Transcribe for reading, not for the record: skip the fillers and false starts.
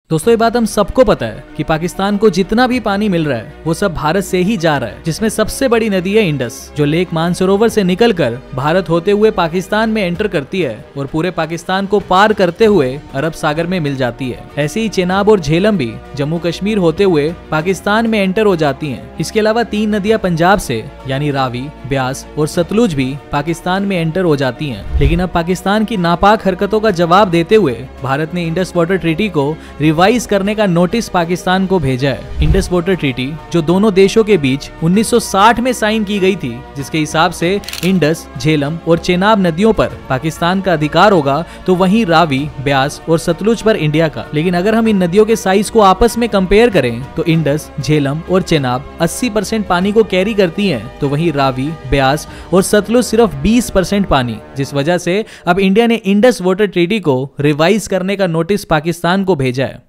दोस्तों ये बात हम सबको पता है कि पाकिस्तान को जितना भी पानी मिल रहा है वो सब भारत से ही जा रहा है, जिसमें सबसे बड़ी नदी है इंडस, जो लेक मानसरोवर से निकलकर भारत होते हुए पाकिस्तान में एंटर करती है और पूरे पाकिस्तान को पार करते हुए अरब सागर में मिल जाती है। ऐसे ही चेनाब और झेलम भी जम्मू कश्मीर होते हुए पाकिस्तान में एंटर हो जाती है। इसके अलावा 3 नदियां पंजाब से यानी रावी, ब्यास और सतलुज भी पाकिस्तान में एंटर हो जाती हैं। लेकिन अब पाकिस्तान की नापाक हरकतों का जवाब देते हुए भारत ने इंडस वाटर ट्रीटी को रिवाइज करने का नोटिस पाकिस्तान को भेजा है। इंडस वाटर ट्रीटी जो दोनों देशों के बीच 1960 में साइन की गई थी, जिसके हिसाब से इंडस, झेलम और चेनाब नदियों पर पाकिस्तान का अधिकार होगा, तो वहीं रावी, ब्यास और सतलुज पर इंडिया का। लेकिन अगर हम इन नदियों के साइज को आपस में कंपेयर करें तो इंडस, झेलम और चेनाब 80% पानी को कैरी करती हैं, तो वहीं रावी, ब्यास और सतलुज सिर्फ 20% पानी, जिस वजह से अब इंडिया ने इंडस वाटर ट्रीटी को रिवाइज करने का नोटिस पाकिस्तान को भेजा है।